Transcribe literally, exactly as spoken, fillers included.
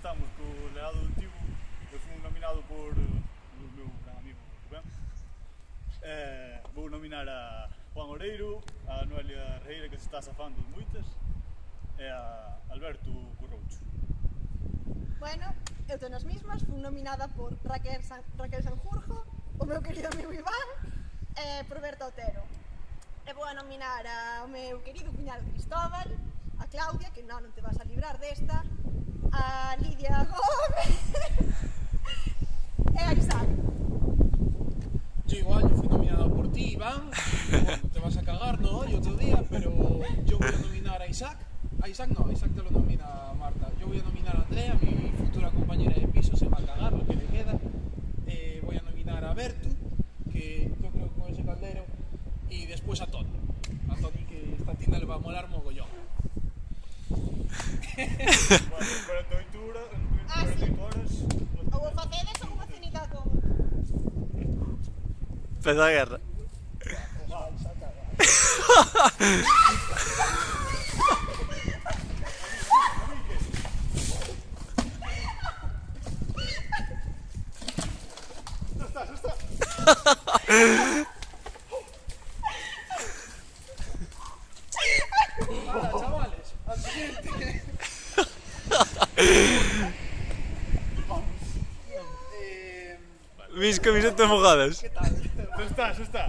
estamos co legado do Tibo. Eu fui nominado por o meu gran amigo Rubén. Eh, vou nominar a Juan Oreiro, a Noelia Reira, que se está zafando de moitas, e a Alberto Curroucho. Bueno, eu tô nas mismas, fui nominada por Raquel, San, Raquel Sanjurjo, o meu querido amigo Iván, e por Berta Otero. E vou a nominar ao meu querido cuñado Cristóbal, a Claudia, que non, non te vas a librar desta, a Lidia Gómez e a Isaac. Yo igual, yo fui nominado por ti, Iván, bueno, te vas a cagar, no, hoy otro día, pero yo voy a nominar a Isaac. A Isaac no, a Isaac te lo nomina Marta. Yo voy a nominar a Andrea, mi futura compañera de piso, se va a cagar lo que le queda. Eh, voy a nominar a Bertu, que yo creo que con ese caldero, y después a Tony. A Tony, que esta tienda le va a molar mogollón. Bueno, cuarenta e oito horas, Ah, sí. cuarenta e oito horas. Ou o facedes ou unha cenica con... Empezó a guerra. Ah, Isaac, ah. Ya está, ya está. Hala, chavales, al siguiente. eh, Mis camisetas mojadas. ¿Qué tal? Ya está, ya está.